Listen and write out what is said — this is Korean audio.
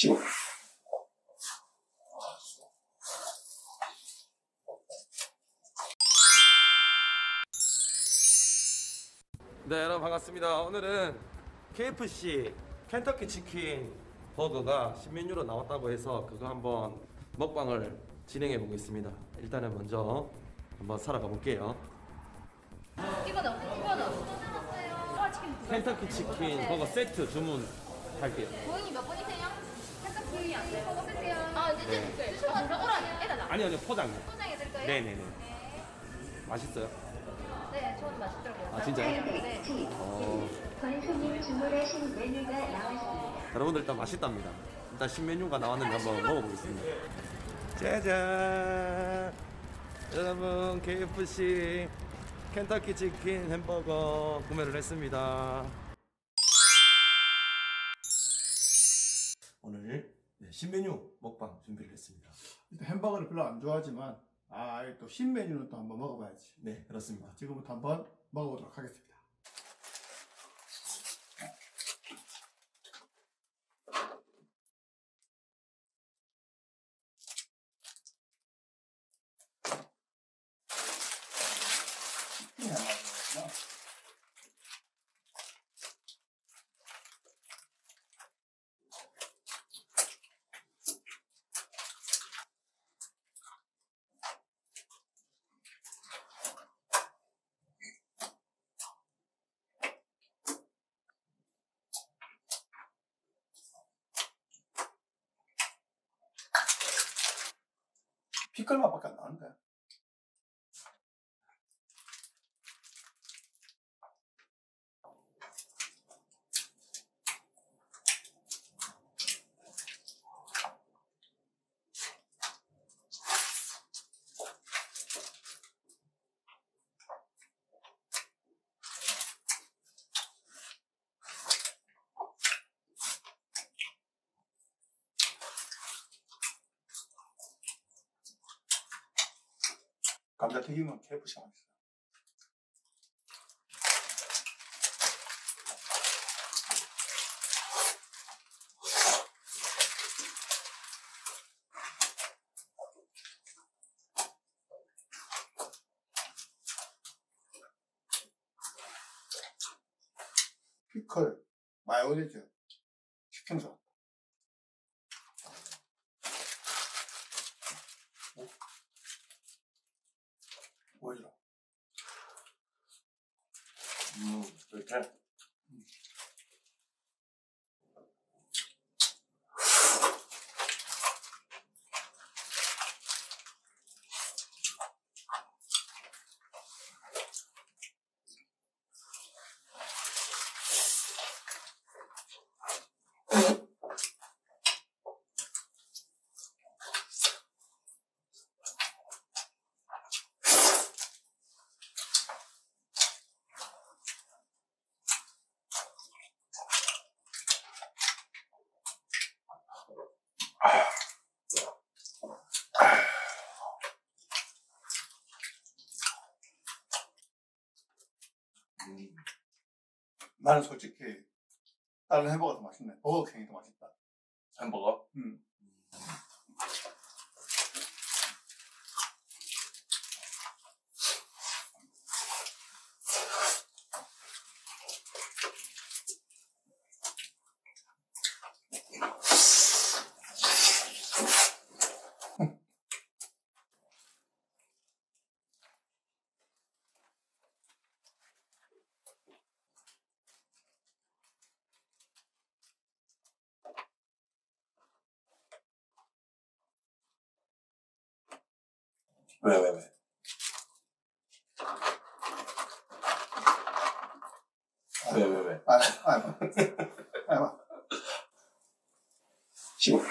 15. 네, 여러분 반갑습니다. 오늘은 KFC 켄터키 치킨 버거가 신메뉴로 나왔다고 해서 그거 한번 먹방을 진행해 보겠습니다. 일단은 먼저 한번 살아가 볼게요. 이거는 치킨 켄터키 치킨 버거 세트 주문할게요. 고객님 몇 분이세요? 켄터키 버거 세트요. 아 이제 드시고 오라니 해달라. 아니요, 포장이요. 포장해 드릴까요? 네네네. 네. 맛있어요? 네, 저도 맛있더라고요. 아, 진짜요? 네. 권수님 주문하신 메뉴가 나왔습니다. 여러분들 일단 맛있답니다. 일단 신메뉴가 나왔는데 한번 먹어보겠습니다. 짜잔! 여러분 KFC 켄터키 치킨 햄버거 구매를 했습니다. 오늘 신메뉴 먹방 준비를 했습니다. 일단 햄버거를 별로 안 좋아하지만 또 신메뉴는 또 한번 먹어봐야지. 네, 그렇습니다. 지금부터 한번 먹어보도록 하겠습니다. 피클 맛밖에 안 나는데. 감자튀김은 KFC가 맛있어요. 피클, 마요네즈, 치킨살. 보여주라. 이렇게. 나는 솔직히 다른 햄버거가 더 맛있네. 버거킹이 더 맛있다. 햄버거? 왜? 왜? 봐. 15.